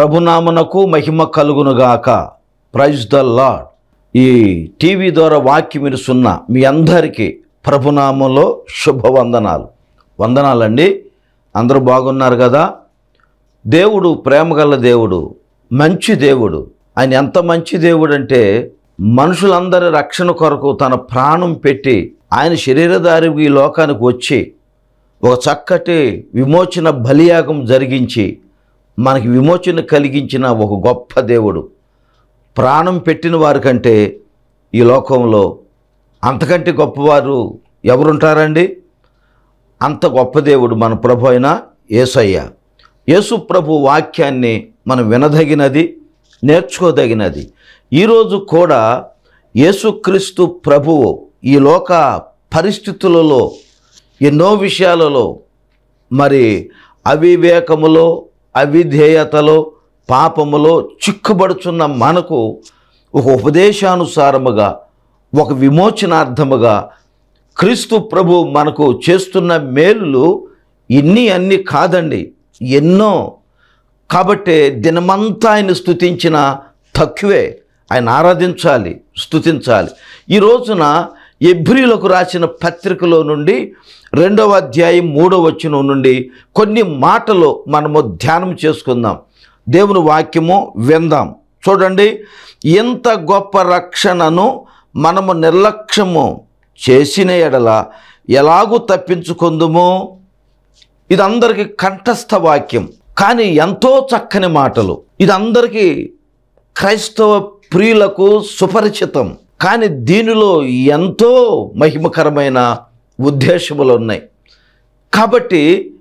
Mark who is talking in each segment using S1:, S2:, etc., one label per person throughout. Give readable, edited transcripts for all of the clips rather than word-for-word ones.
S1: ప్రభునామనకు మహిమ కలుగునుగాక. Praise the lord. ఈ టీవీ ద్వారా వాక్యం వినుచున్న మీ అందరికీ ప్రభునామంలో శుభవందనాలు. వందనాలండి. అందరూ బాగున్నారు కదా? దేవుడు ప్రేమగల దేవుడు, మంచి దేవుడు. ఆయన ఎంత మంచి దేవుడు అంటే మనుషులందరి రక్షణ కొరకు తన ప్రాణం పెట్టి ఆయన శరీరధారి ఈ లోకానికి వచ్చి ఒక చక్కటి విమోచన బలియాగం జరిగించి మనకి విమోచన కలిగించిన ఒక గొప్ప దేవుడు. ప్రాణం పెట్టిన వారి కంటే ఈ లోకంలో అంతకంటే గొప్పవారు ఎవరుంటారండి? అంత గొప్ప దేవుడు మన ప్రభు అయిన యేసయ్య. యేసు ప్రభు వాక్యాన్ని మనం వినదగినది, నేర్చుకోదగినది. ఈరోజు కూడా యేసుక్రీస్తు ప్రభువు ఈ లోక పరిస్థితులలో ఎన్నో విషయాలలో మరి అవివేకములో, అవిధేయతలో, పాపములో చిక్కుబడుచున్న మనకు ఒక ఉపదేశానుసారముగా, ఒక విమోచనార్థముగా క్రీస్తు ప్రభు మనకు చేస్తున్న మేలులు అన్నీ కాదండి, ఎన్నో. కాబట్టి దినమంతా ఆయన స్తుతించిన తక్కువే. ఆయన ఆరాధించాలి, స్తుతించాలి. ఈ రోజున ఎబ్రీయులకు రాసిన పత్రికలో నుండి 2వ అధ్యాయం 3వ వచనం నుండి కొన్ని మాటలు మనము ధ్యానం చేసుకుందాం. దేవుని వాక్యము విందాం. చూడండి, ఎంత గొప్ప రక్షణను మనము నిర్లక్ష్యము చేసిన ఎడల ఎలాగూ తప్పించుకుందుమో. ఇది అందరికీ కంఠస్థ వాక్యం, కానీ ఎంతో చక్కని మాటలు. ఇది అందరికీ క్రైస్తవ ప్రియులకు సుపరిచితం, కానీ దీనిలో ఎంతో మహిమకరమైన ఉద్దేశములు ఉన్నాయి. కాబట్టి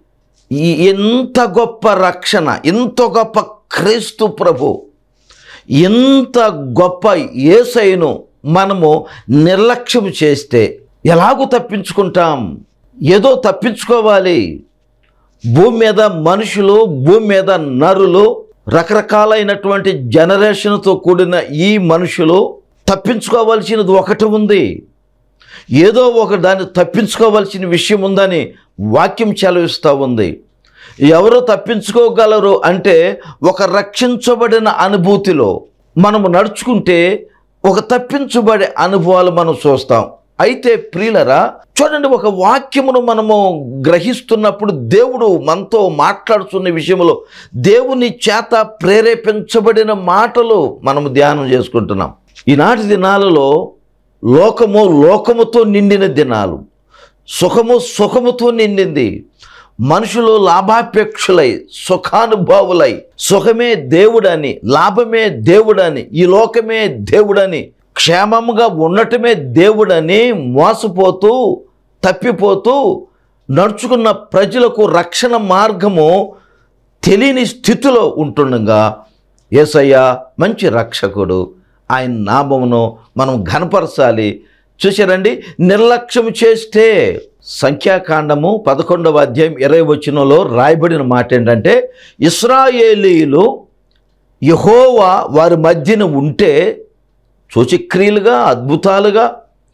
S1: ఎంత గొప్ప రక్షణ, ఎంత గొప్ప క్రీస్తు ప్రభు, ఎంత గొప్ప యేసయ్యను మనము నిర్లక్ష్యం చేస్తే ఎలాగూ తప్పించుకుంటాం? ఏదో తప్పించుకోవాలి. భూమి మీద మనుషులు, భూమి మీద నరులు, రకరకాలైనటువంటి జనరేషన్తో కూడిన ఈ మనుషులు తప్పించుకోవాల్సినది ఒకటి ఉంది. ఏదో ఒక దాన్ని తప్పించుకోవాల్సిన విషయం ఉందని వాక్యం సెలవిస్తూ ఉంది. ఎవరు తప్పించుకోగలరు అంటే ఒక రక్షించబడిన అనుభూతిలో మనము నడుచుకుంటే ఒక తప్పించబడే అనుభవాలు మనం చూస్తాం. అయితే ప్రియులరా, చూడండి, ఒక వాక్యమును మనము గ్రహిస్తున్నప్పుడు దేవుడు మనతో మాట్లాడుతున్న విషయంలో దేవుని చేత ప్రేరేపించబడిన మాటలు మనము ధ్యానం చేసుకుంటున్నాం. ఈనాటి దినాలలో లోకముతో నిండిన దినాలు, సుఖముతో నిండింది. మనుషులు లాభాపేక్షులై, సుఖానుభావులై, సుఖమే దేవుడని, లాభమే దేవుడని, ఈ లోకమే దేవుడని, క్షేమంగా ఉండటమే దేవుడని మోసపోతూ తప్పిపోతూ నడుచుకున్న ప్రజలకు రక్షణ మార్గము తెలియని స్థితిలో ఉంటుండగా యేసయ్య మంచి రక్షకుడు. ఆయన నామమును మనం ఘనపరచాలి. చూశారండి, నిర్లక్ష్యం చేస్తే సంఖ్యాకాండము 11వ అధ్యాయం 20వ వచనంలో రాయబడిన మాట ఏంటంటే, ఇశ్రాయేలీయులు యెహోవా వారి మధ్యన ఉంటే సూచక్రియలుగా, అద్భుతాలుగా,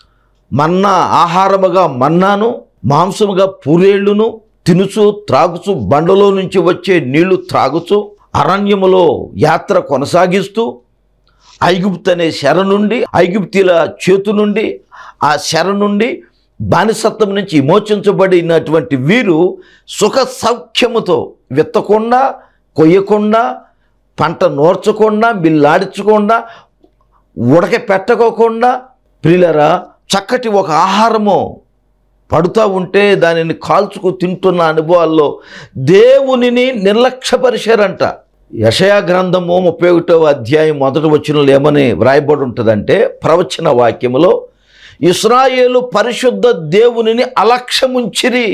S1: మన్నా ఆహారముగా మన్నాను, మాంసముగా పూరేళ్లును తినుచు త్రాగుచు, బండలో నుంచి వచ్చే నీళ్లు త్రాగుచు, అరణ్యములో యాత్ర కొనసాగిస్తూ, ఐగుప్తు అనే శర నుండి, ఐగుప్తీల చేతు నుండి, ఆ శర నుండి, బానిసత్వం నుంచి విమోచించబడినటువంటి వీరు సుఖ సౌఖ్యముతో విత్తకుండా, కొయ్యకుండా, పంట నోర్చకుండా, బిల్లాడించకుండా, ఉడక పెట్టకోకుండా, ప్రియులరా, చక్కటి ఒక ఆహారము పడుతూ ఉంటే దానిని కాల్చుకు తింటున్న అనుభవాల్లో దేవునిని నిర్లక్ష్యపరిచారంట. యెషయా గ్రంథము 31వ అధ్యాయం 1వ వచనంలో ఏమని వ్రాయబడి ఉంటుందంటే, ప్రవచన వాక్యములో, ఇశ్రాయేలు పరిశుద్ధ దేవునిని అలక్ష్యముంచిరి,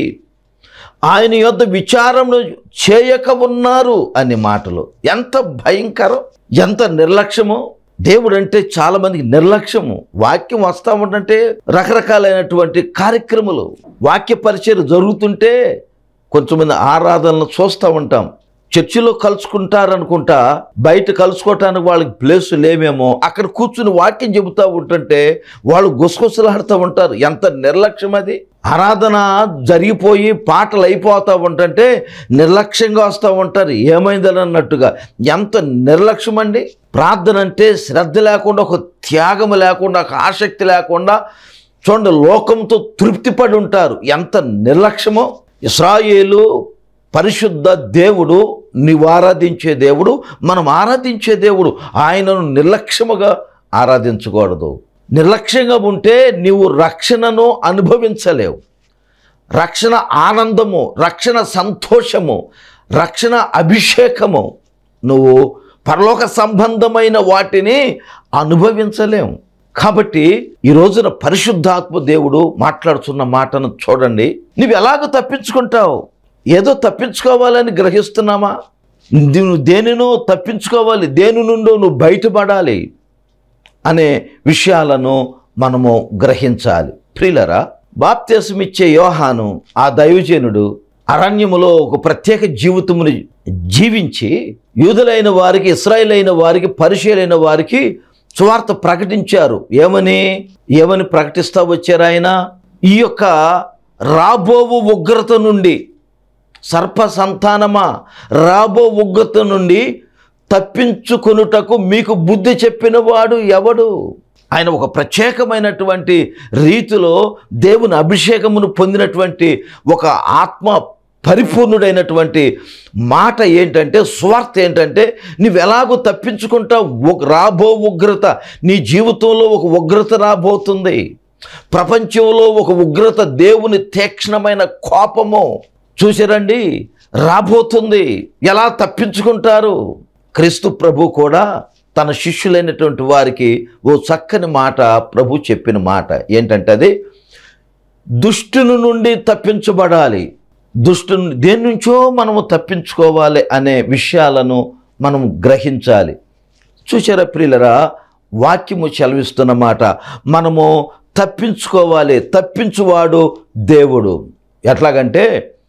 S1: ఆయన యొద్ద విచారమును చేయక ఉన్నారు అనే మాటలు. ఎంత భయంకరం, ఎంత నిర్లక్ష్యము. దేవుడు అంటే చాలామందికి నిర్లక్ష్యము. వాక్యం వస్తూ ఉంటుంటే రకరకాలైనటువంటి కార్యక్రమాలు, వాక్య పరిచయం జరుగుతుంటే కొంచెంమంది ఆరాధనలు చూస్తూ ఉంటాం. చర్చిలో కలుసుకుంటారనుకుంటా, బయట కలుసుకోవటానికి వాళ్ళకి ప్లేస్ లేమేమో, అక్కడ కూర్చుని వాక్యం చెబుతూ ఉంటుంటే వాళ్ళు గుసగుసలాడుతూ ఉంటారు. ఎంత నిర్లక్ష్యం అది. ఆరాధన జరిగిపోయి పాటలు అయిపోతూ ఉంటుంటే నిర్లక్ష్యంగా వస్తూ ఉంటారు, ఏమైందని అన్నట్టుగా. ఎంత నిర్లక్ష్యం అండి! ప్రార్థన అంటే శ్రద్ధ లేకుండా, ఒక త్యాగం లేకుండా, ఒక ఆసక్తి లేకుండా, చూడండి లోకంతో తృప్తిపడి ఉంటారు. ఎంత నిర్లక్ష్యమో! ఇశ్రాయేలు పరిశుద్ధ దేవుడు, నీవు ఆరాధించే దేవుడు, మనం ఆరాధించే దేవుడు. ఆయనను నిర్లక్ష్యముగా ఆరాధించకూడదు. నిర్లక్ష్యంగా ఉంటే నీవు రక్షణను అనుభవించలేవు. రక్షణ ఆనందము, రక్షణ సంతోషము, రక్షణ అభిషేకము, నువ్వు పరలోక సంబంధమైన వాటిని అనుభవించలేము. కాబట్టి ఈ రోజున పరిశుద్ధాత్మ దేవుడు మాట్లాడుతున్న మాటను చూడండి. నువ్వు ఎలాగ తప్పించుకుంటావు? ఏదో తప్పించుకోవాలని గ్రహిస్తున్నామా? నువ్వు దేనినో తప్పించుకోవాలి, దేని నుండో నువ్వు బయటపడాలి అనే విషయాలను మనము గ్రహించాలి. ప్రియులరా, బాప్తిస్మమిచ్చే యోహాను, ఆ దైవజనుడు అరణ్యములో ఒక ప్రత్యేక జీవితముని జీవించి యూదులైన వారికి, ఇశ్రాయేలైన వారికి, పరిచయులైన వారికి సువార్త ప్రకటించారు. ఏమని ప్రకటిస్తూ వచ్చారు ఆయన? ఈ యొక్క రాబోవు ఉగ్రత నుండి, సర్ప సంతానమా, రాబో ఉగ్రత నుండి తప్పించుకొనుటకు మీకు బుద్ధి చెప్పిన వాడు ఎవడు? ఆయన ఒక ప్రత్యేకమైనటువంటి రీతిలో దేవుని అభిషేకమును పొందినటువంటి ఒక ఆత్మ పరిపూర్ణుడైనటువంటి మాట ఏంటంటే, సువార్త ఏంటంటే, నువ్వు ఎలాగో తప్పించుకుంటావు. రాబో ఉగ్రత, నీ జీవితంలో ఒక ఉగ్రత రాబోతుంది. ప్రపంచంలో ఒక ఉగ్రత, దేవుని తీక్ష్ణమైన కోపము చూసారండి రాబోతుంది. ఎలా తప్పించుకుంటారు? క్రీస్తు ప్రభు కూడా తన శిష్యులైనటువంటి వారికి ఓ చక్కని మాట ప్రభు చెప్పిన మాట ఏంటంటే, అది దుష్టుని నుండి తప్పించబడాలి. దుష్టుని దేని నుంచో మనము తప్పించుకోవాలి అనే విషయాలను మనం గ్రహించాలి. చూసారా ప్రియులరా, వాక్యము సెలవిస్తున్న మాట, మనము తప్పించుకోవాలి. తప్పించువాడు దేవుడు. ఎట్లాగంటే,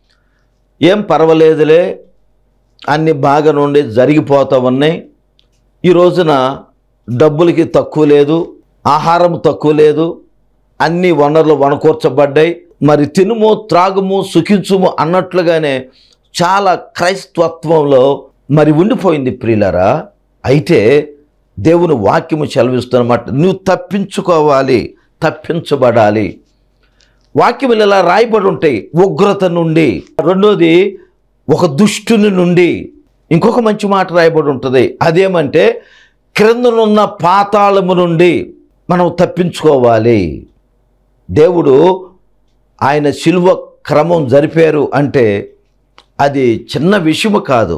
S1: ఏం పర్వాలేదులే, అన్ని బాగా నుండి జరిగిపోతూ ఉన్నాయి, ఈ రోజున డబ్బులకి తక్కువ లేదు, ఆహారం తక్కువ లేదు, అన్ని వనరులు వనకూర్చబడ్డాయి, మరి తినుము త్రాగుము సుఖించుము అన్నట్లుగానే చాలా క్రైస్తవత్వంలో మరి ఉండిపోయింది ప్రియులారా. అయితే దేవుని వాక్యము సెలవిస్తున్నమాట, నువ్వు తప్పించుకోవాలి, తప్పించబడాలి. వాక్యములు ఇలా రాయబడి ఉంటాయి. ఉగ్రత నుండి, రెండోది ఒక దుష్టుని నుండి. ఇంకొక మంచి మాట రాయబడి ఉంటుంది, అదేమంటే క్రిందనున్న పాతాళము నుండి మనం తప్పించుకోవాలి. దేవుడు ఆయన శిలువ క్రమం జరిపారు అంటే అది చిన్న విషయము కాదు,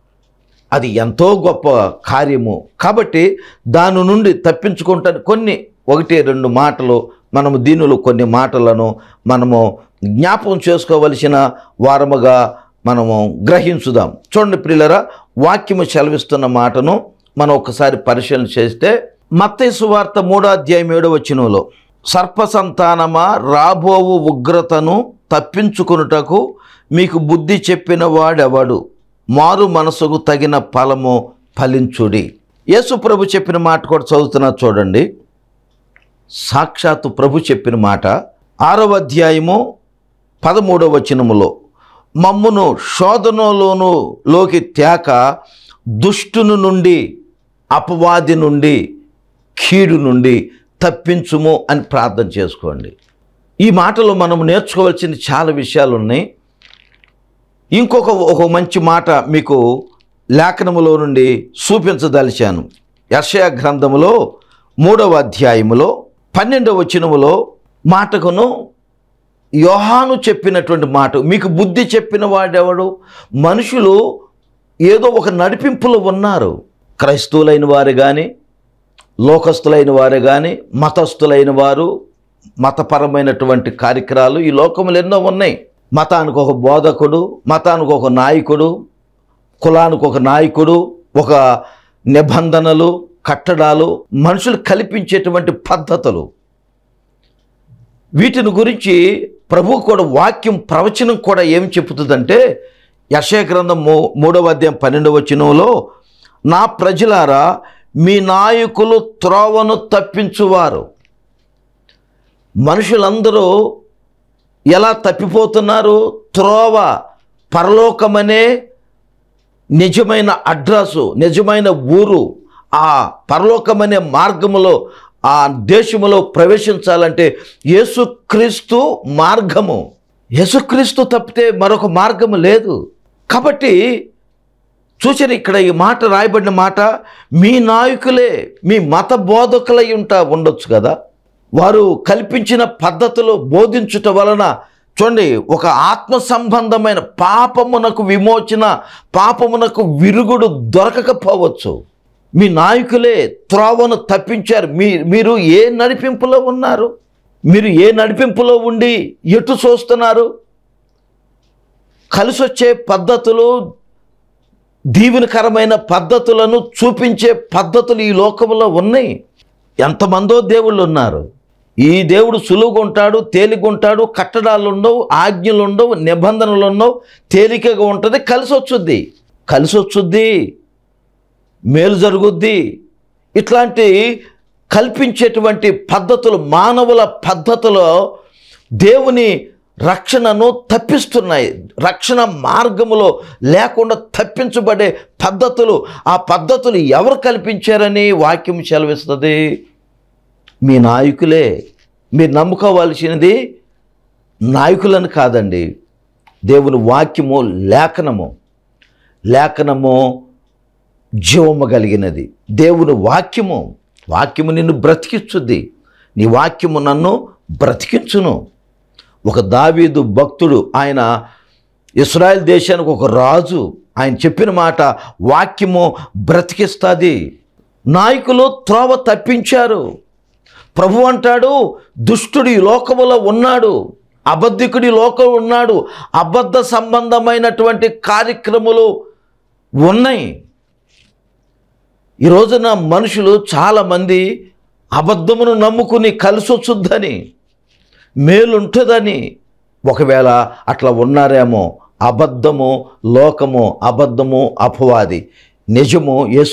S1: అది ఎంతో గొప్ప కార్యము. కాబట్టి దాని నుండి తప్పించుకుంటాను కొన్ని 1-2 మాటలు మనము దీనిలో కొన్ని మాటలను మనము జ్ఞాపకం చేసుకోవలసిన వారముగా మనము గ్రహించుదాం. చూడండి ప్రియులరా, వాక్యము సెలవిస్తున్న మాటను మనం ఒకసారి పరిశీలన చేస్తే, మత్తయి సువార్త 3:7 సర్ప సంతానమా, రాబోవు ఉగ్రతను తప్పించుకొనుటకు మీకు బుద్ధి చెప్పిన వాడెవడు? మారు మనసుకు తగిన ఫలము ఫలించుడి. యేసు ప్రభు చెప్పిన మాట కూడా చదువుతున్నా చూడండి. సాక్షాత్తు ప్రభు చెప్పిన మాట 6వ అధ్యాయము 13 మమ్మును శోధనలోకి తేక దుష్టుని నుండి, అపవాది నుండి, కీడు నుండి తప్పించుము అని ప్రార్థన చేసుకోండి. ఈ మాటలో మనం నేర్చుకోవాల్సిన చాలా విషయాలు ఉన్నాయి. ఒక మంచి మాట మీకు లేఖనములో నుండి చూపించదలిచాను. యెషయా గ్రంథములో 3వ అధ్యాయములో 12 మాటకును యోహాను చెప్పినటువంటి మాట, మీకు బుద్ధి చెప్పిన వాడెవడు? మనుషులు ఏదో ఒక నడిపింపులో ఉన్నారు. క్రైస్తవులైన వారు కానీ, లోకస్తులైన వారు కానీ, మతస్థులైన వారు, మతపరమైనటువంటి కార్యక్రమాలు ఈ లోకములు ఎన్నో ఉన్నాయి. మతానికి ఒక బోధకుడు, మతానికి ఒక నాయకుడు, కులానికి ఒక నాయకుడు, ఒక నిబంధనలు, కట్టడాలు, మనుషులు కల్పించేటువంటి పద్ధతులు. వీటిని గురించి ప్రభు కూడా వాక్యం ప్రవచనం కూడా ఏం చెబుతుందంటే, యెషయా గ్రంథం 3వ అధ్యాయం 12 నా ప్రజలారా, మీ నాయకులు త్రోవను తప్పించువారు. మనుషులందరూ ఎలా తప్పిపోతున్నారు? త్రోవ, పరలోకమనే నిజమైన అడ్రస్సు, నిజమైన ఊరు, ఆ పరలోకమనే మార్గములో, ఆ దేశములో ప్రవేశించాలంటే యేసుక్రీస్తు మార్గము. యేసుక్రీస్తు తప్పితే మరొక మార్గము లేదు. కాబట్టి చూసారు ఇక్కడ ఈ మాట, రాయబడిన మాట, మీ నాయకులే మీ మత బోధకులై ఉండొచ్చు కదా. వారు కల్పించిన పద్ధతులు బోధించుట వలన చూడండి, ఒక ఆత్మ సంబంధమైన పాపమునకు విమోచన, పాపమునకు విరుగుడు దొరకకపోవచ్చు. మీ నాయకులే త్రోవను తప్పించారు. మీరు ఏ నడిపింపులో ఉన్నారు? మీరు ఏ నడిపింపులో ఉండి ఎటు చూస్తున్నారు? కలిసొచ్చే పద్ధతులు, దీవెనకరమైన పద్ధతులను చూపించే పద్ధతులు ఈ లోకంలో ఉన్నాయి. ఎంతమందో దేవుళ్ళు ఉన్నారు. ఈ దేవుడు సులువుగా ఉంటాడు, తేలిగా ఉంటాడు, కట్టడాలు ఉండవు, ఆజ్ఞలు ఉండవు, నిబంధనలు ఉండవు, తేలికగా ఉంటుంది, కలిసి వచ్చుద్ది, మేలు జరుగుద్ది. ఇట్లాంటి కల్పించేటువంటి పద్ధతులు, మానవుల పద్ధతులు దేవుని రక్షణను తప్పిస్తున్నాయి. రక్షణ మార్గములో లేకుండా తప్పించబడే పద్ధతులు, ఆ పద్ధతులు ఎవరు కల్పించారని వాక్యం సెలవిస్తుంది? మీ నాయకులే. మీరు నమ్ముకోవాల్సినది నాయకులను కాదండి, దేవుని వాక్యము, లేఖనము జీవము కలిగినది. దేవుని వాక్యము నిన్ను బ్రతికించుద్ది. నీ వాక్యము నన్ను బ్రతికించును. ఒక దావీదు భక్తుడు, ఆయన ఇశ్రాయేల్ దేశానికి ఒక రాజు, ఆయన చెప్పిన మాట వాక్యము బ్రతికిస్తుంది. నాయకులు త్రోవ తప్పించారు. ప్రభు అంటాడు, దుష్టుడు ఈ లోకములో ఉన్నాడు, అబద్ధికుడి లోకం ఉన్నాడు, అబద్ధ సంబంధమైనటువంటి కార్యక్రమాలు ఉన్నాయి. ఈ రోజున మనుషులు చాలామంది అబద్ధమును నమ్ముకుని కలిసొచ్చుద్దని, మేలుంటుందని, ఒకవేళ అట్లా ఉన్నారేమో. అబద్ధము లోకము, అబద్ధము అపవాది, నిజము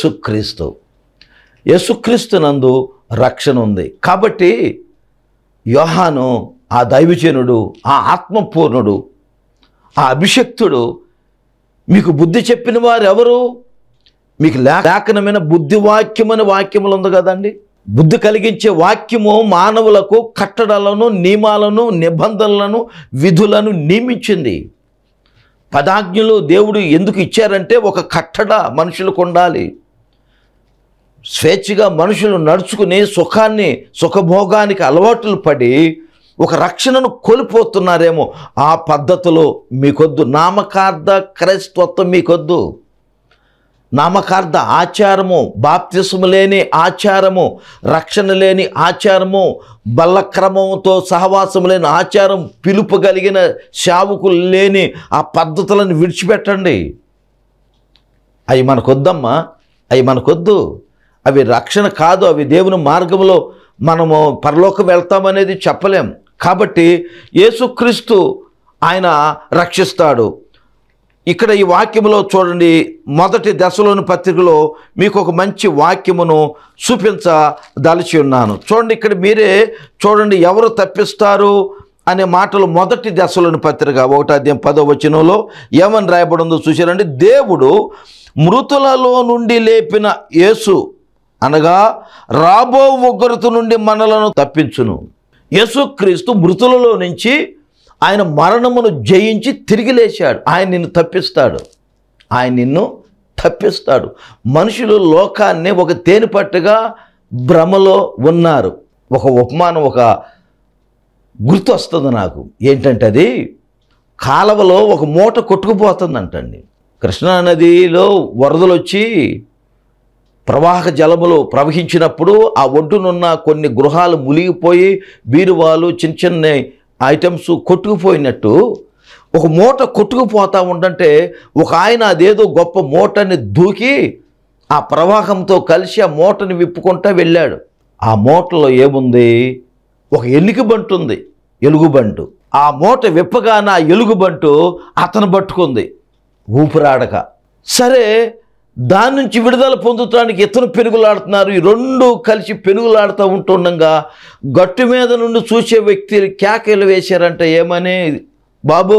S1: యేసుక్రీస్తు నందు రక్షణ ఉంది. కాబట్టి యోహాను, ఆ దైవజనుడు, ఆ ఆత్మపూర్ణుడు, ఆ అభిషక్తుడు మీకు బుద్ధి చెప్పిన వారు ఎవరు? మీకు లేఖనమైన బుద్ధి వాక్యమని వాక్యములు ఉంది కదండి. బుద్ధి కలిగించే వాక్యము మానవులకు కట్టడలను, నియమాలను, నిబంధనలను, విధులను నియమించింది. పదాజ్ఞలు దేవుడు ఎందుకు ఇచ్చారంటే ఒక కట్టడ మనుషులకు ఉండాలి. స్వేచ్ఛగా మనుషులు నడుచుకుని సుఖభోగానికి అలవాట్లు పడి ఒక రక్షణను కోల్పోతున్నారేమో. ఆ పద్ధతులు మీకొద్దు. నామకార్థ క్రైస్తవత్వం మీకొద్దు. నామకార్థ ఆచారము, బాప్తిస్ము లేని ఆచారము, రక్షణ లేని ఆచారము, బల్లక్రమంతో సహవాసం లేని ఆచారం, పిలుపు కలిగిన సేవకులు లేని ఆ పద్ధతులను విడిచిపెట్టండి. అవి మనకొద్దమ్మా, అవి మనకొద్దు. అవి రక్షణ కాదు. అవి దేవుని మార్గంలో మనము పరలోకం వెళ్తామనేది చెప్పలేం. కాబట్టి యేసుక్రీస్తు ఆయన రక్షిస్తాడు. ఇక్కడ ఈ వాక్యములో చూడండి, మొదటి దశలోని పత్రికలో మీకు ఒక మంచి వాక్యమును చూపించదలిచి ఉన్నాను. చూడండి, ఇక్కడ మీరే చూడండి, ఎవరు తప్పిస్తారు అనే మాటలు మొదటి దశలోని పత్రిక 1:10 ఏమని రాయబడిందో చూశారండి. దేవుడు మృతులలో నుండి లేపిన యేసు అనగా రాబో ఉగ్రత నుండి మనలను తప్పించును. యేసుక్రీస్తు మృతులలో నుంచి ఆయన మరణమును జయించి తిరిగి లేచాడు. ఆయన నిన్ను తప్పిస్తాడు. మనుషులు లోకాన్ని ఒక తేనెపట్టుగా భ్రమలో ఉన్నారు. ఒక ఉపమానం, ఒక గుర్తు వస్తుంది నాకు. ఏంటంటే అది కాలవలో ఒక మూట కొట్టుకుపోతుందంటండి. కృష్ణానదిలో వరదలు వచ్చి ప్రవాహక జలములు ప్రవహించినప్పుడు ఆ ఒడ్డునున్న కొన్ని గృహాలు మునిగిపోయి బీరువాలు, చిన్న చిన్న ఐటమ్స్ కొట్టుకుపోయినట్టు ఒక మూట కొట్టుకుపోతూ ఉండంటే ఒక ఆయన అదేదో గొప్ప మూటని దూకి ఆ ప్రవాహంతో కలిసి ఆ మూటని విప్పుకుంటూ వెళ్ళాడు. ఆ మూటలో ఏముంది? ఒక ఎలుగుబంటు. ఆ మూట విప్పగానే ఆ ఎలుగుబంటు అతను పట్టుకుంది ఊపిరాడక. సరే, దాని నుంచి విడుదల పొందుతానికి ఇతను పెనుగులాడుతున్నారు. ఈ రెండు కలిసి పెనుగులాడుతూ ఉంటుండగా గట్టు మీద నుండి చూసే వ్యక్తులు కేకలు వేశారంటే ఏమని, బాబు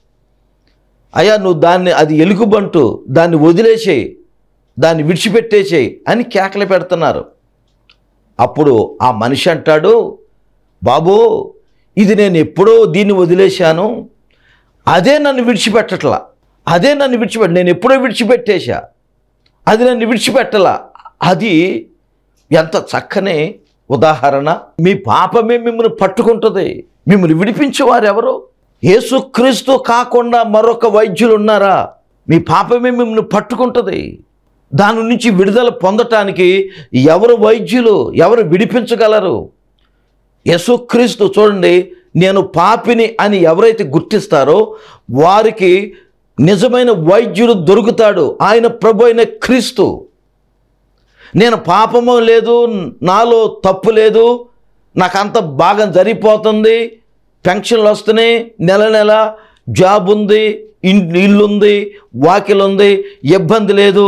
S1: అయ్యా నువ్వు దాన్ని, అది ఎలుగుబంటు, దాన్ని వదిలేసేయి, దాన్ని విడిచిపెట్టేసేయి అని కేకలు పెడుతున్నారు. అప్పుడు ఆ మనిషి అంటాడు, బాబు ఇది నేను ఎప్పుడో దీన్ని వదిలేశాను, అదే నన్ను విడిచిపెట్టట్లా, అదే నన్ను నేను ఎప్పుడో విడిచిపెట్టేశా, అది నన్ను విడిచిపెట్టలా. అది ఎంత చక్కని ఉదాహరణ. మీ పాపమే మిమ్మల్ని పట్టుకుంటుంది, మిమ్మల్ని విడిపించేవారు ఎవరు? యేసుక్రీస్తు కాకుండా మరొక వైద్యులు ఉన్నారా? మీ పాపమే మిమ్మల్ని పట్టుకుంటుంది. దాని నుంచి విడుదల పొందటానికి ఎవరు వైద్యులు, ఎవరు విడిపించగలరు? యేసుక్రీస్తు. చూడండి, నేను పాపిని అని ఎవరైతే గుర్తిస్తారో వారికి నిజమైన వైద్యుడు దొరుకుతాడు. ఆయన ప్రభు అయిన క్రీస్తు. నేను పాపము లేదు, నాలో తప్పు లేదు, నాకంత బాగా జరిగిపోతుంది, పెన్షన్లు వస్తున్నాయి, నెల నెల జాబ్ ఉంది, ఇల్లుంది, వాకిలుంది, ఇబ్బంది లేదు,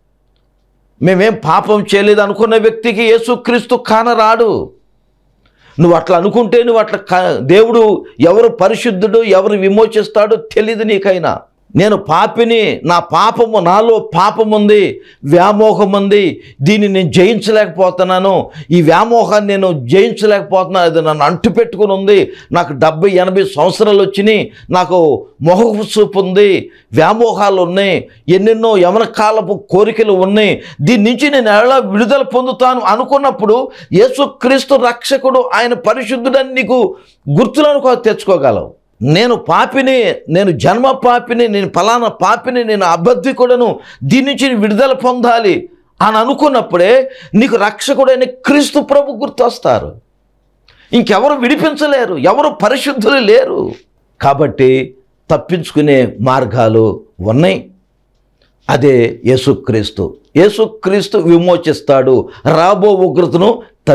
S1: మేమేం పాపం చేయలేదు అనుకున్న వ్యక్తికి యేసుక్రీస్తు కానరాడు. నువ్వు అట్లా అనుకుంటే నువ్వు అట్లా దేవుడు ఎవరు పరిశుద్ధుడు, ఎవరు విమోచిస్తాడో తెలియదు నీకైనా. నేను పాపిని, నా పాపము, నాలో పాపం ఉంది, వ్యామోహం ఉంది, దీన్ని నేను జయించలేకపోతున్నాను, ఈ వ్యామోహాన్ని నేను జయించలేకపోతున్నాను, అది నన్ను అంటు పెట్టుకుని ఉంది, నాకు 70-80 సంవత్సరాలు వచ్చినాయి, నాకు మొహపు చూపు ఉంది, వ్యామోహాలు ఉన్నాయి, ఎన్నెన్నో యవన కాలపు కోరికలు ఉన్నాయి, దీని నుంచి నేను ఎలా విడుదల పొందుతాను అనుకున్నప్పుడు యేసుక్రీస్తు రక్షకుడు, ఆయన పరిశుద్ధుడని నీకు గుర్తులను తెచ్చుకోగలవు. నేను పాపిని, నేను జన్మ పాపిని, నేను ఫలానా పాపిని, నేను అబద్ధికుడను, దీని నుంచి విడుదల పొందాలి అని అనుకున్నప్పుడే నీకు రక్షకుడైన క్రీస్తు ప్రభు గుర్తొస్తారు. ఇంకెవరు విడిపించలేరు, ఎవరు పరిశుద్ధులు లేరు. కాబట్టి తప్పించుకునే మార్గాలు ఉన్నాయి. అదే యేసుక్రీస్తు. యేసుక్రీస్తు విమోచిస్తాడు, రాబో ఉగ్రతను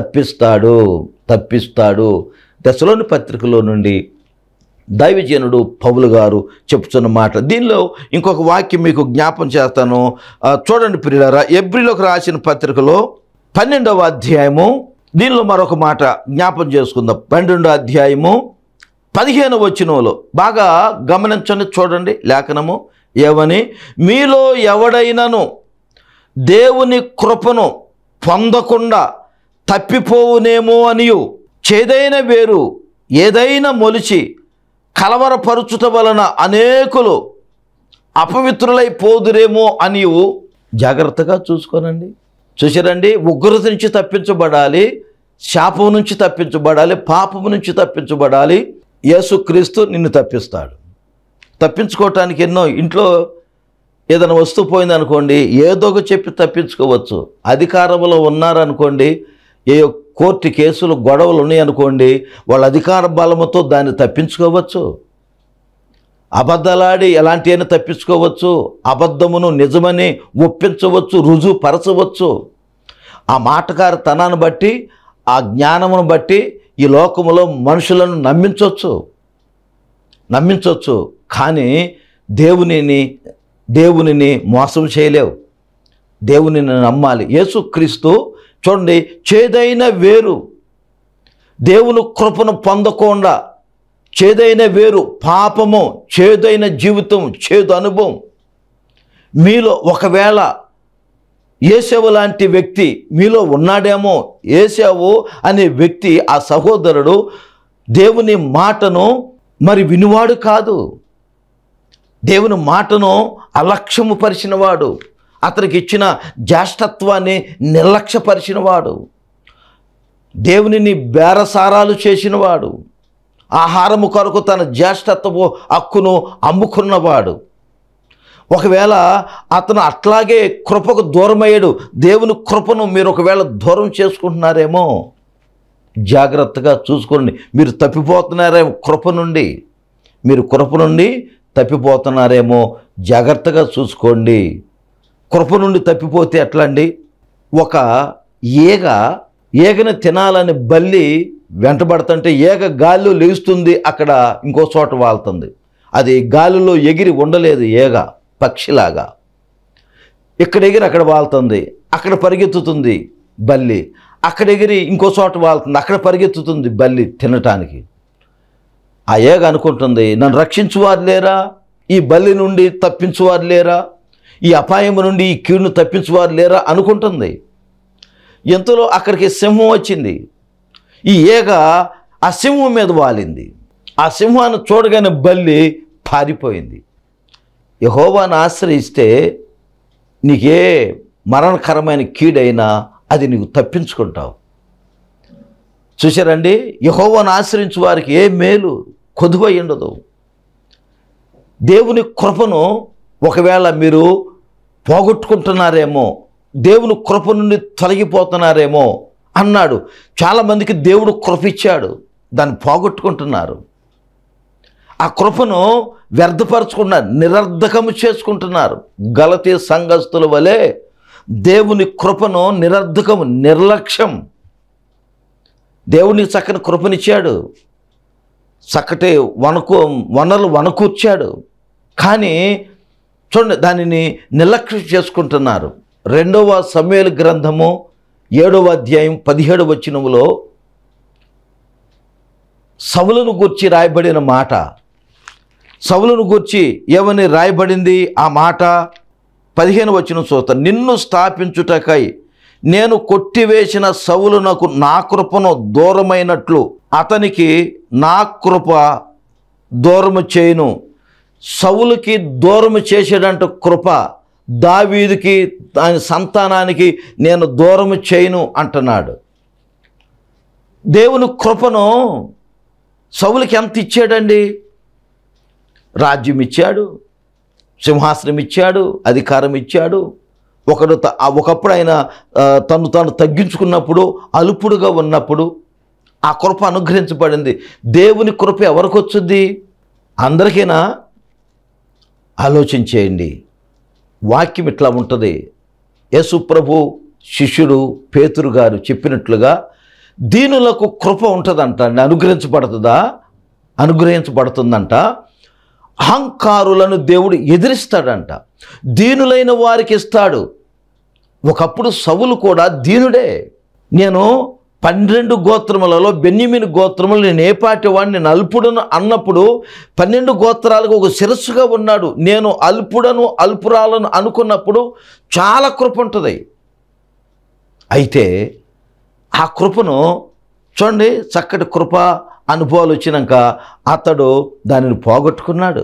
S1: తప్పిస్తాడు. దశలోని పత్రికలో నుండి దైవజనుడు పౌలు గారు చెప్తున్న మాట. దీనిలో ఇంకొక వాక్యం మీకు జ్ఞాపం చేస్తాను. చూడండి ప్రియులారా, ఎబ్రిలోకి రాసిన పత్రికలో 12వ అధ్యాయము, దీనిలో మరొక మాట జ్ఞాపం చేసుకుందాం. 12వ అధ్యాయము 15వ వచనంలో బాగా గమనించండి. చూడండి లేఖనము ఏమని, మీలో ఎవడైనను దేవుని కృపను పొందకుండా తప్పిపోవునేమో అనియు, చేదైన వేరు ఏదైనా మొలిచి కలవరపరుచుట వలన అనేకులు అపవిత్రులైపోదురేమో అని జాగ్రత్తగా చూసుకోనండి. చూసారండి, ఉగ్రత నుంచి తప్పించబడాలి, శాపం నుంచి తప్పించబడాలి, పాపం నుంచి తప్పించబడాలి. యేసుక్రీస్తు నిన్ను తప్పిస్తాడు. తప్పించుకోవటానికి ఎన్నో, ఇంట్లో ఏదైనా వస్తువు పోయిందనుకోండి, ఏదో ఒక చెప్పి తప్పించుకోవచ్చు. అధికారంలో ఉన్నారనుకోండి, ఏ కోర్టు కేసులు గొడవలు ఉన్నాయనుకోండి, వాళ్ళ అధికార బలముతో దాన్ని తప్పించుకోవచ్చు. అబద్ధాలాడి ఎలాంటి అయినా తప్పించుకోవచ్చు. అబద్ధమును నిజమని ఒప్పించవచ్చు, రుజువుపరచవచ్చు. ఆ మాటకారితనాన్ని బట్టి, ఆ జ్ఞానమును బట్టి ఈ లోకములో మనుషులను నమ్మించవచ్చు. కానీ దేవునిని మోసం చేయలేవు. దేవునిని నమ్మాలి. యేసుక్రీస్తు చూడండి, చేదైన వేరు, దేవుని కృపను పొందకుండా చేదైన వేరు, పాపము, చేదైన జీవితం, చేదు అనుభవం మీలో ఒకవేళ ఏశావు లాంటి వ్యక్తి మీలో ఉన్నాడేమో. ఏశావు అనే వ్యక్తి, ఆ సహోదరుడు దేవుని మాటను మరి వినువాడు కాదు, దేవుని మాటను అలక్ష్యము పరిచినవాడు, అతనికి ఇచ్చిన జ్యేష్ఠత్వాన్ని నిర్లక్ష్యపరిచినవాడు, దేవునిని బేరసారాలు చేసినవాడు, ఆహారము కొరకు తన జ్యేష్ఠత్వపు హక్కును అమ్ముకున్నవాడు. ఒకవేళ అతను అట్లాగే కృపకు దూరమయ్యాడు. దేవుని కృపను మీరు ఒకవేళ దూరం చేసుకుంటున్నారేమో, జాగ్రత్తగా చూసుకోండి. మీరు తప్పిపోతున్నారేమో కృప నుండి, తప్పిపోతున్నారేమో, జాగ్రత్తగా చూసుకోండి. కృప నుండి తప్పిపోతే ఎట్లా అండి? ఒక ఈగను తినాలని బల్లి వెంటబడుతుంటే ఈగ గాలిలో లేస్తుంది, అక్కడ ఇంకో చోట వాళ్తుంది. అది గాలిలో ఎగిరి ఉండలేదు, ఈగ పక్షిలాగా. ఇక్కడ ఎగిరి అక్కడ వాళ్తుంది, అక్కడ పరిగెత్తుతుంది బల్లి, అక్కడ ఎగిరి ఇంకో చోట వాళ్తుంది, అక్కడ పరిగెత్తుతుంది బల్లి తినటానికి. ఆ ఏగ అనుకుంటుంది, నన్ను రక్షించువారు లేరా, ఈ బల్లి నుండి తప్పించువారు లేరా, ఈ అపాయం నుండి ఈ కీడును తప్పించువారు లేరా అనుకుంటుంది. ఎంతలో అక్కడికి సింహం వచ్చింది. ఈ ఏగ ఆ సింహం మీద వాలింది. ఆ సింహాన్ని చూడగానే బల్లి పారిపోయింది. యెహోవాను ఆశ్రయిస్తే నీకే మరణకరమైన కీడైనా అది నీకు తప్పించుకుంటావు. చూశారండి, యెహోవాను ఆశ్రయించు వారికి ఏ మేలు కొదువై ఉండదు. దేవుని కృపను ఒకవేళ మీరు పోగొట్టుకుంటున్నారేమో, దేవుని కృప నుండి తొలగిపోతున్నారేమో అన్నాడు. చాలామందికి దేవుడు కృప ఇచ్చాడు, దాన్ని పోగొట్టుకుంటున్నారు. ఆ కృపను వ్యర్థపరచుకున్నారు, నిరర్ధకము చేసుకుంటున్నారు. గలతీ సంఘస్థుల వలె దేవుని కృపను నిరర్ధకము, నిర్లక్ష్యం. దేవునికి చక్కని కృపనిచ్చాడు, చక్కటి వనరులు వనకూర్చాడు, కానీ చూడండి దానిని నిర్లక్ష్యం చేసుకుంటున్నారు. 2వ సమూయేలు గ్రంథము 7వ అధ్యాయం 17వ వచనములో సౌలును గూర్చి రాయబడిన మాట, సౌలును గూర్చి ఏమని రాయబడింది ఆ మాట? 15వ వచనం చూస్తా. నిన్ను స్థాపించుటకై నేను కొట్టివేసిన సౌలునకు నా కృపను దూరమైనట్లు అతనికి నా కృప దూరము చేయును. సౌలుకి దూరము చేసేటంటే కృప, దావీదుకి ఆయన సంతానానికి నేను దూరము చేయను అంటున్నాడు. దేవుని కృపను సౌలుకి ఎంత ఇచ్చాడండి? రాజ్యం ఇచ్చాడు, సింహాసనం ఇచ్చాడు, అధికారం ఇచ్చాడు. ఒకప్పుడు ఆయన తను తగ్గించుకున్నప్పుడు, అల్పుడుగా ఉన్నప్పుడు ఆ కృప అనుగ్రహించబడింది. దేవుని కృప ఎవరికి వచ్చింది? అందరికీనా? ఆలోచించేయండి. వాక్యం ఇట్లా ఉంటుంది. యేసు ప్రభు శిష్యుడు పేతురు గారు చెప్పినట్లుగా దీనులకు కృప ఉంటుందంట, అనుగ్రహించబడుతుందంట. అహంకారులను దేవుడు ఎదిరిస్తాడంట, దీనులైన వారికి ఇస్తాడు. ఒకప్పుడు సౌలు కూడా దీనుడే. నేను 12 గోత్రములలో బెన్యామీను గోత్రములు నేను ఏ పాటి వాడిని, నేను అల్పుడను అన్నప్పుడు 12 గోత్రాలకు ఒక శిరస్సుగా ఉన్నాడు. నేను అల్పుడను అల్పురాలను అనుకున్నప్పుడు చాలా కృప ఉంటుంది. అయితే ఆ కృపను చూడండి, చక్కటి కృప అనుభవాలు వచ్చినాక అతడు దానిని పోగొట్టుకున్నాడు.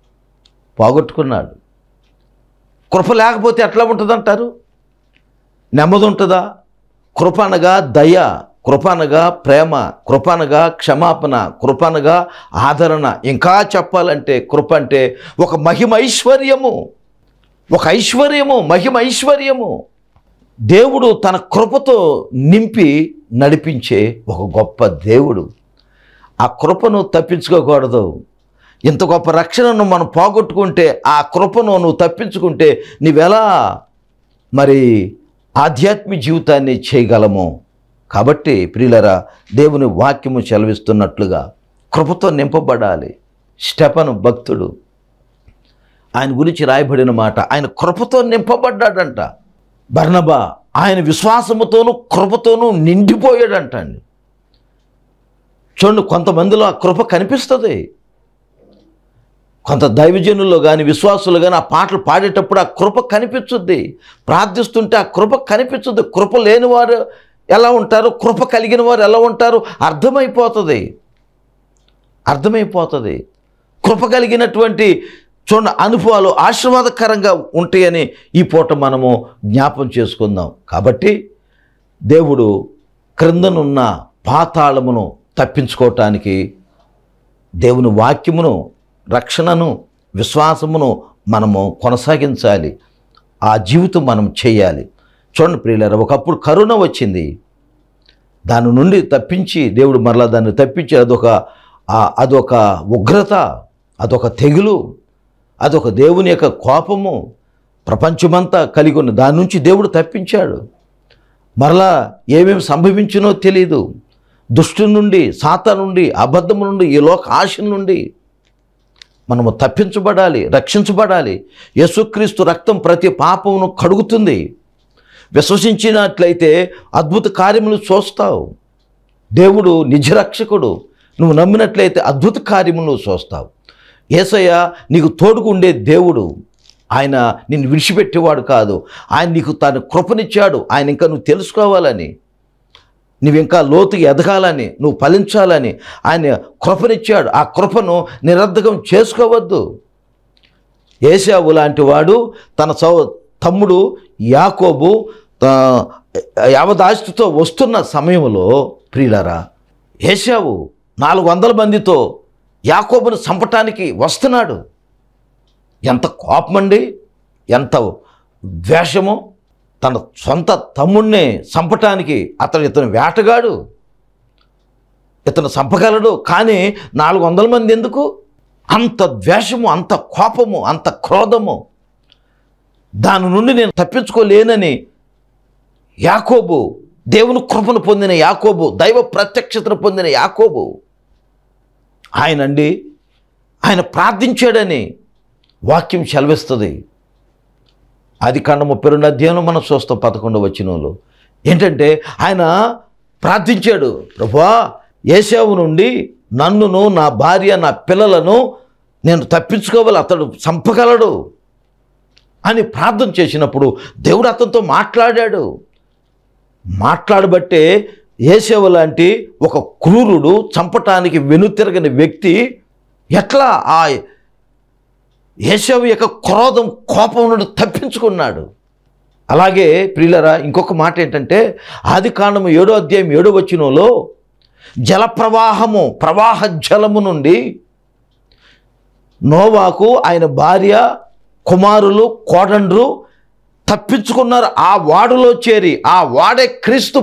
S1: కృప లేకపోతే ఎట్లా ఉంటుందంటారు? నెమ్మది ఉంటుందా? కృప అనగా దయ, కృప అనగా ప్రేమ, కృప అనగా క్షమాపణ, కృప అనగా ఆదరణ. ఇంకా చెప్పాలంటే కృప అంటే ఒక మహిమైశ్వర్యము, మహిమైశ్వర్యము. దేవుడు తన కృపతో నింపి నడిపించే ఒక గొప్ప దేవుడు. ఆ కృపను తప్పించుకోకూడదు. ఇంత గొప్ప రక్షణను మనం పోగొట్టుకుంటే, ఆ కృపను నువ్వు తప్పించుకుంటే నీవెలా మరి ఆధ్యాత్మిక జీవితాన్ని చేయగలము? కాబట్టి ప్రియులరా, దేవుని వాక్యము సెలవిస్తున్నట్లుగా కృపతో నింపబడాలి. స్టెఫను భక్తుడు, ఆయన గురించి రాయబడిన మాట, ఆయన కృపతో నింపబడ్డాడంట. బర్నబా ఆయన విశ్వాసముతోనూ కృపతోనూ నిండిపోయాడంట అండి. చూడండి, కొంతమందిలో ఆ కృప కనిపిస్తుంది. కొంత దైవజనుల్లో కానీ విశ్వాసులు కానీ ఆ పాటలు పాడేటప్పుడు ఆ కృప కనిపించుద్ది, ప్రార్థిస్తుంటే ఆ కృప కనిపించుద్ది. కృప లేని వారు ఎలా ఉంటారు, కృప కలిగిన వారు ఎలా ఉంటారు అర్థమైపోతుంది. కృప కలిగినటువంటి చూడండి అనుభవాలు ఆశీర్వాదకరంగా ఉంటాయని ఈ పూట మనము జ్ఞాపం చేసుకుందాం. కాబట్టి దేవుడు క్రిందనున్న పాతాళమును తప్పించుకోవటానికి దేవుని వాక్యమును, రక్షణను, విశ్వాసమును మనము కొనసాగించాలి. ఆ జీవితం మనం చేయాలి. చూడండి ప్రియులారా, ఒకప్పుడు కరోనా వచ్చింది, దాని నుండి తప్పించి దేవుడు మరలా దాన్ని తప్పించి అదొక ఉగ్రత, అదొక తెగులు, అదొక దేవుని యొక్క కోపము ప్రపంచమంతా కలిగి ఉన్న దాని నుంచి దేవుడు తప్పించాడు. మరలా ఏమేమి సంభవించినో తెలియదు. దుష్టు నుండి, సాతాను నుండి, అబద్ధము నుండి, ఈ లోక ఆశ నుండి మనము తప్పించబడాలి, రక్షించబడాలి. యేసుక్రీస్తు రక్తం ప్రతి పాపమును కడుగుతుంది. విశ్వసించినట్లయితే అద్భుత కార్యములు చూస్తావు. దేవుడు నిజరక్షకుడు. నువ్వు నమ్మినట్లయితే అద్భుత కార్యములు చూస్తావు. యేసయ్య నీకు తోడుగా ఉండే దేవుడు. ఆయన నిన్ను విడిచిపెట్టేవాడు కాదు. ఆయన నీకు తన కృపనిచ్చాడు. ఆయన ఇంకా నువ్వు తెలుసుకోవాలని, నువ్వు ఇంకా లోతుగా ఎదగాలని, నువ్వు ఫలించాలని ఆయన కృపనిచ్చాడు. ఆ కృపను నిరర్ధకం చేసుకోవద్దు. ఏశావు లాంటి వాడు తన తమ్ముడు యాకోబు యావదాస్తితో వస్తున్న సమయంలో ప్రియులారా, ఏశావు 400 మందితో యాకోబును చంపటానికి వస్తున్నాడు. ఎంత కోపమండి, ఎంత ద్వేషమో! తన సొంత తమ్ముడిని చంపటానికి ఇతను వేటగాడు, ఇతను చంపగలడు. కానీ 400 మంది ఎందుకు? అంత ద్వేషము, అంత కోపము, అంత క్రోధము. దాని నుండి నేను తప్పించుకోలేనని యాకోబు, దేవుని కృపను పొందిన యాకోబు, దైవ ప్రత్యక్షతను పొందిన యాకోబు, ఆయన ప్రార్థించాడని వాక్యం సెలవిస్తుంది. ఆదికాండం 32 అధ్యాయంలో మనం చూస్తాం 11వ వచనంలో. ఏంటంటే ఆయన ప్రార్థించాడు, ప్రభువా ఏశావు నుండి నన్నును, నా భార్య, నా పిల్లలను నేను తప్పించుకోవాలి, అతడు చంపగలడు అని ప్రార్థన చేసినప్పుడు దేవుడు అతనితో మాట్లాడాడు. మాట్లాడబట్టే ఏశావు లాంటి ఒక క్రూరుడు, చంపటానికి వెనుతిరగని వ్యక్తి ఎట్లా ఆ ఏశావు యొక్క క్రోధం, కోపం నుండి తప్పించుకున్నాడు. అలాగే ప్రియులరా, ఇంకొక మాట ఏంటంటే ఆదికాండము 7వ అధ్యాయం 7వ వచనంలో ప్రవాహ జలము నుండి నోవాకు, ఆయన భార్య, కుమారులు, కోడండ్రు తప్పించుకున్నారు. ఆ వాడులో చేరి, ఆ వాడే క్రీస్తు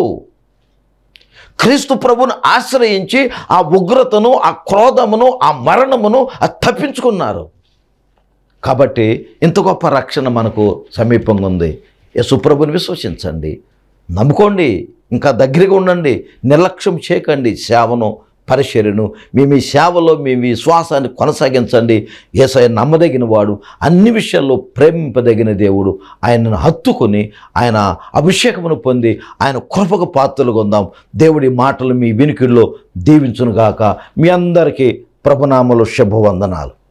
S1: ప్రభువును ఆశ్రయించి ఆ ఉగ్రతను, ఆ క్రోధమును, ఆ మరణమును తప్పించుకున్నారు. కాబట్టి ఇంత గొప్ప రక్షణ మనకు సమీపంగా ఉంది. యేసు ప్రభుని విశ్వసించండి, నమ్ముకోండి, ఇంకా దగ్గరగా ఉండండి, నిర్లక్ష్యం చేయకండి. సేవను, పరిచర్యను, మీ సేవలో మీ విశ్వాసాన్ని కొనసాగించండి. యేసయ్య నమ్మదగిన వాడు, అన్ని విషయాల్లో ప్రేమింపదగిన దేవుడు. ఆయనను హత్తుకొని ఆయన అభిషేకమును పొంది ఆయన కృపకు పాత్రలుగా ఉందాం. దేవుడి మాటలు మీ వినికిడిలో దీవించునుగాక. మీ అందరికీ ప్రభునామములో శుభవందనాలు.